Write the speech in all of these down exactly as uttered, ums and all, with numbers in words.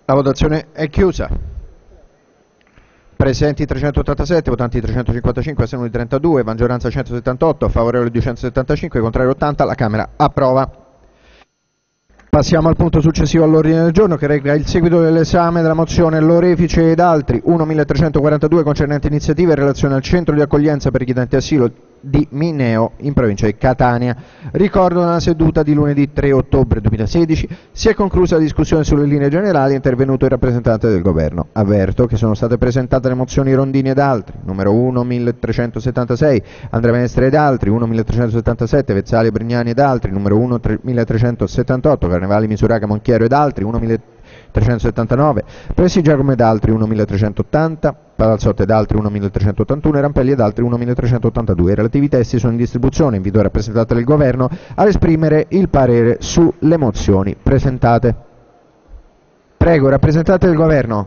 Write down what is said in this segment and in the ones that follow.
La votazione è chiusa. Presenti trecentottantasette, votanti trecentocinquantacinque, astenuti trentadue, maggioranza centosettantotto, favorevoli duecentosettantacinque, contrari ottanta, la Camera approva. Passiamo al punto successivo all'ordine del giorno, che reca il seguito dell'esame della mozione Lorefice ed altri uno milletrecentoquarantadue concernente iniziative in relazione al centro di accoglienza per richiedenti asilo di Mineo in provincia di Catania. Ricordo nella seduta di lunedì tre ottobre duemilasedici si è conclusa la discussione sulle linee generali, è intervenuto il rappresentante del governo. Avverto che sono state presentate le mozioni Rondini ed altri, numero uno milletrecentosettantasei, Andrea Mestre ed altri, uno milletrecentosettantasette, Vezzali Brignani ed altri, numero uno milletrecentosettantotto, Carnevali Misuraga Monchiero ed altri, uno milletrecentosettantanove, Pressi Giacomo ed altri, uno milletrecentottanta, Palazzotto ed altri, uno milletrecentottantuno e Rampelli ed altri, uno milletrecentottantadue. I relativi testi sono in distribuzione. Invito il rappresentante del governo ad esprimere il parere sulle mozioni presentate. Prego, rappresentante del governo.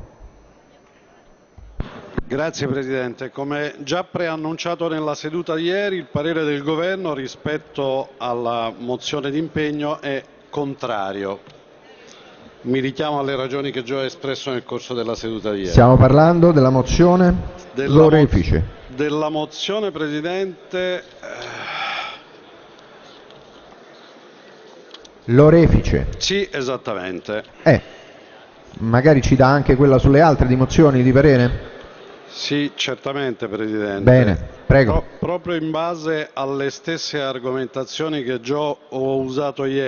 Grazie Presidente. Come già preannunciato nella seduta di ieri, il parere del governo rispetto alla mozione d'impegno è contrario. Mi richiamo alle ragioni che già ho espresso nel corso della seduta di ieri. Stiamo parlando della mozione della Lorefice. Mo della mozione, Presidente. Lorefice. Sì, esattamente. Eh, magari ci dà anche quella sulle altre di mozioni di parere? Sì, certamente Presidente. Bene, prego. Pro proprio in base alle stesse argomentazioni che già ho usato ieri.